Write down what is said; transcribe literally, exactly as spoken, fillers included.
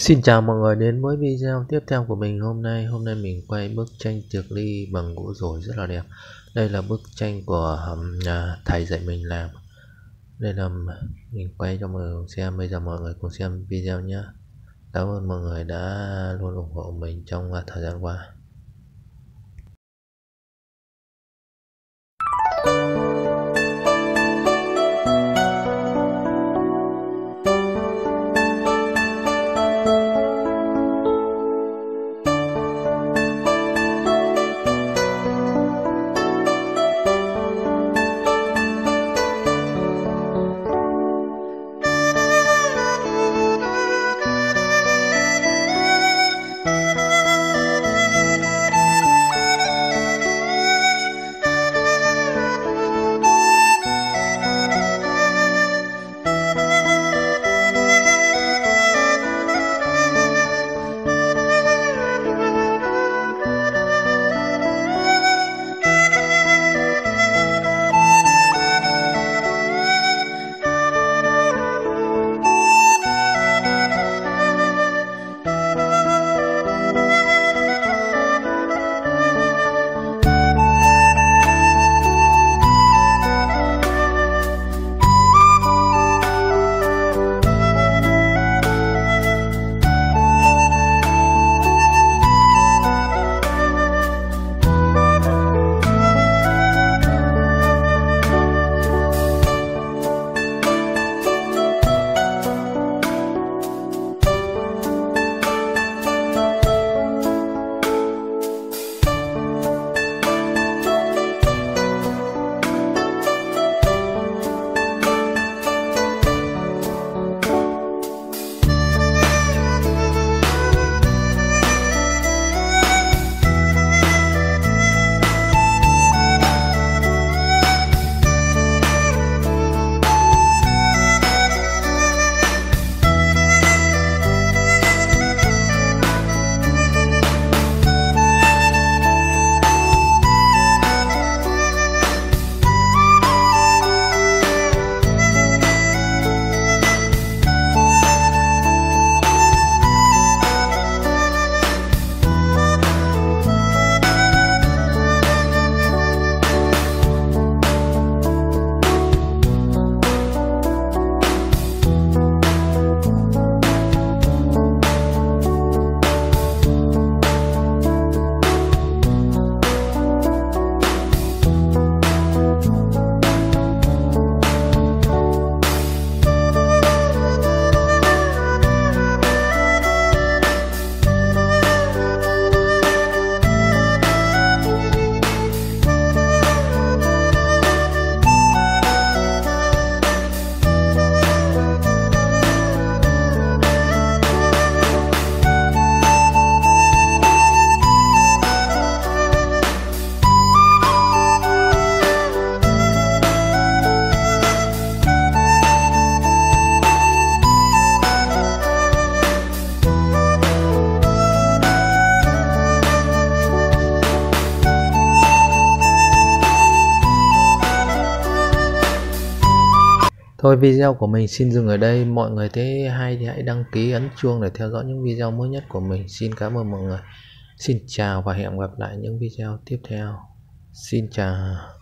Xin chào mọi người đến với video tiếp theo của mình hôm nay. Hôm nay mình quay bức tranh tiệc ly bằng gỗ dồi rất là đẹp. Đây là bức tranh của um, thầy dạy mình làm. Đây là mình quay cho mọi người xem. Bây giờ mọi người cùng xem video nhé. Cảm ơn mọi người đã luôn ủng hộ mình trong thời gian qua. Thôi video của mình xin dừng ở đây. Mọi người thấy hay thì hãy đăng ký, ấn chuông để theo dõi những video mới nhất của mình. Xin cảm ơn mọi người. Xin chào và hẹn gặp lại những video tiếp theo. Xin chào.